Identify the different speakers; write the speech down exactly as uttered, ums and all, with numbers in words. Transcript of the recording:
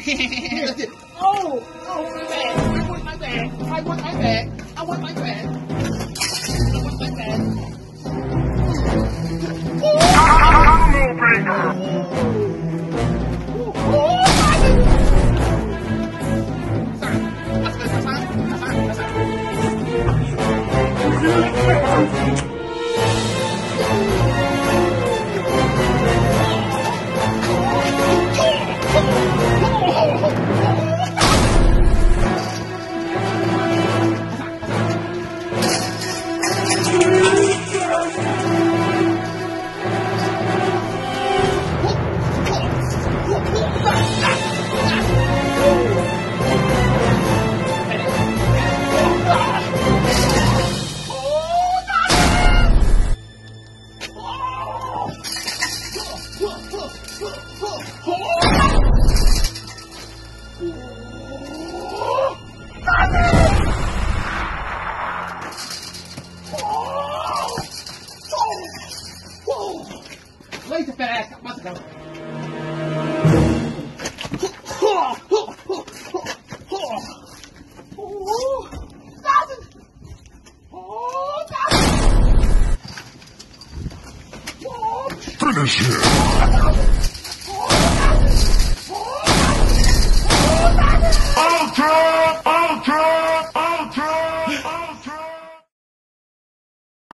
Speaker 1: That's it. Oh, oh, my bag. I want my bag. I want my bag. I want my bag. I want my bag. Laser fast, I'm about to go.
Speaker 2: Finish him!